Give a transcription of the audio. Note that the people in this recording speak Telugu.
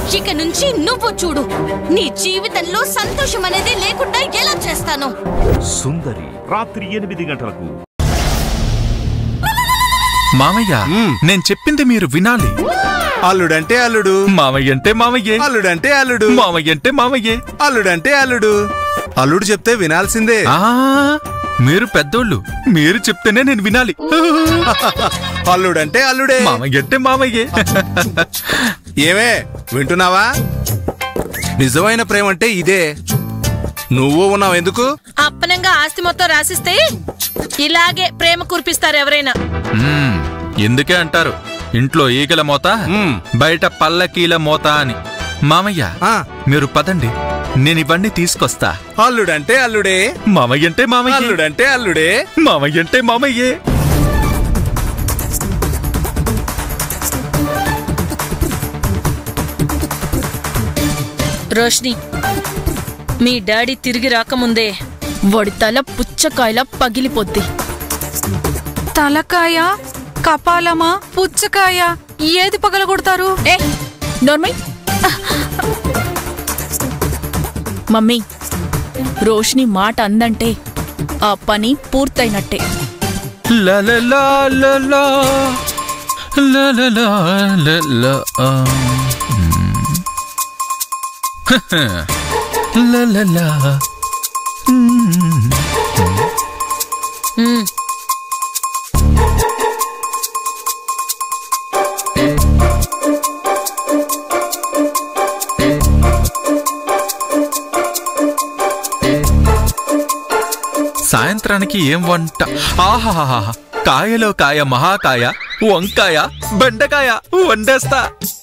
ఇక నుంచి నువ్వు చూడు, నీ జీవితంలో సంతోషం అనేది లేకుండా ఎలా చేస్తాను. సుందరి రాత్రి 8 గంటలకు. మామయ్య, నేను చెప్పింది మీరు వినాలి. అల్లుడంటే అల్లుడు, మామయ్య అంటే మామయ్యే, అల్లుడంటే అల్లుడు, మామయ్య అంటే మామయ్యే, అల్లుడంటే అల్లుడు. అల్లుడు చెప్తే వినాల్సిందే. మీరు పెద్దోళ్ళు, మీరు చెప్తేనే నేను వినాలి. అల్లుడంటే అల్లుడే, మామయ్య అంటే మామయ్యే. ఏమే వింటున్నావా? నిజమైన ప్రేమంటే ఇదే. నువ్వు ఉన్నావు ఎందుకు? అప్పనంగా ఆస్తి మొత్తం రాసిస్తే ఇలాగే ప్రేమ కురిపిస్తారు ఎవరైనా. ఎందుకే అంటారు ఇంట్లో ఈగల మోత, బయట పల్లకీల మోత అని. మామయ్య, మీరు పదండి, నేను ఇవన్నీ తీసుకొస్తా. అల్లుడంటే అల్లుడే, మామయ్య అంటే మామయ్య, అల్లుడంటే అల్లుడే, మామయ్య అంటే మామయ్యే. రోష్ని, మీ డాడీ తిరిగి రాకముందే వాడి తల పుచ్చకాయలా పగిలిపోద్ది. తలకాయ, కపాలమా, పుచ్చకాయ ఏది పగలగొడతారు? నోర్మై. మమ్మీ, రోష్ని మాట అందంటే ఆ పని పూర్తయినట్టే. సాయంత్రానికి ఏం వంట? ఆహాహా, కాయలో కాయ, మహాకాయ, వంకాయ, బెండకాయ వండేస్తా.